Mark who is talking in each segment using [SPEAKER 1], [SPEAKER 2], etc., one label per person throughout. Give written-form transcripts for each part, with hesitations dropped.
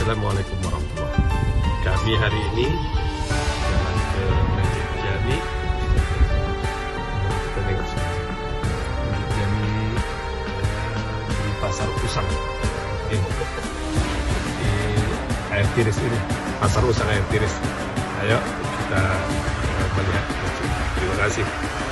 [SPEAKER 1] Assalamualaikum warahmatullahi wabarakatuh. Kami hari ini jalan ke Masjid Jami. Kita tengok Masjid Jami di Pasar Usang. Di Air Tiris ini, Pasar Usang Air Tiris. Ayo kita melihat. Terima kasih.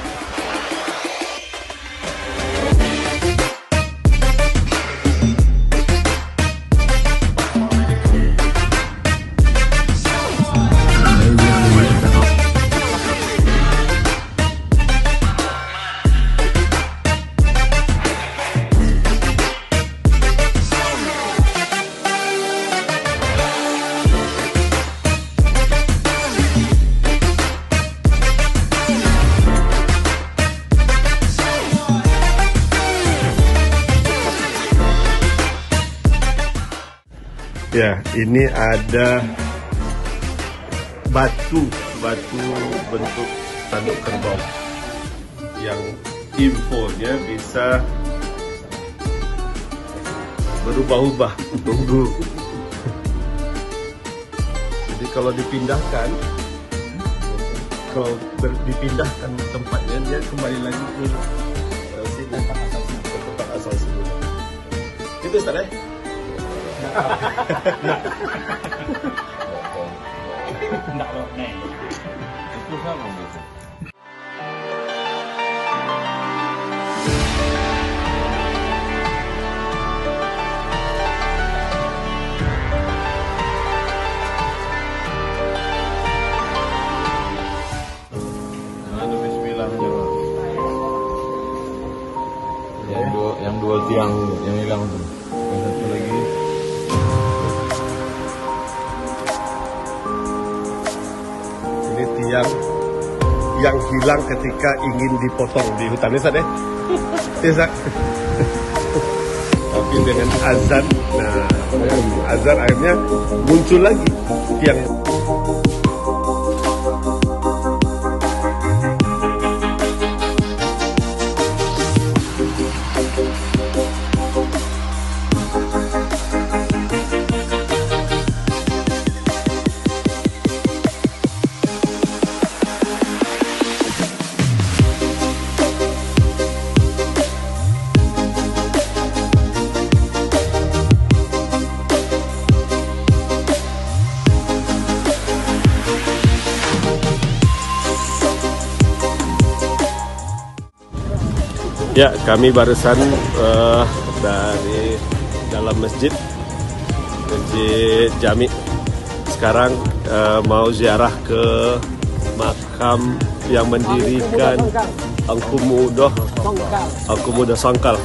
[SPEAKER 1] Ya, ini ada batu bentuk tanduk kerbau yang infonya bisa berubah-ubah. Tunggu. Jadi kalau dipindahkan tempatnya, dia kembali lagi ke sini, ke tempat asal semula. Itu Ustaz,
[SPEAKER 2] Enggak loh, nih. Itu sama gitu. Bismillah. Yang dua tiang yang hilang tuh. Yang satu lagi.
[SPEAKER 1] Yang hilang ketika ingin dipotong di hutan ini, Ustaz, ya? Tapi dengan azan, azan akhirnya muncul lagi tiang. Ya, kami barusan dari dalam masjid Jami. Sekarang mau ziarah ke makam yang mendirikan Angku Muda Sangkal.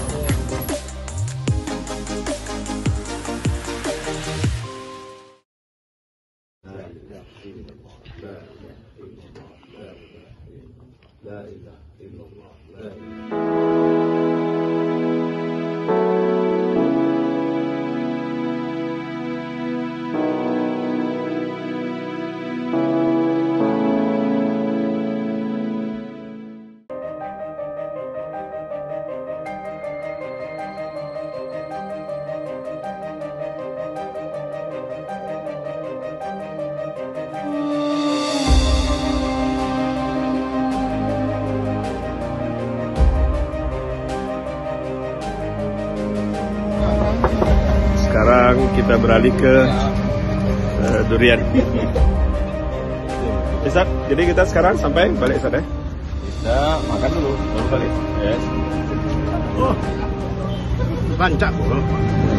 [SPEAKER 1] Sekarang kita beralih ke durian. Ustaz, jadi kita sekarang sampai balik, Ustaz, ya?
[SPEAKER 2] Kita makan dulu, baru balik.
[SPEAKER 1] Yes. Oh, bancak.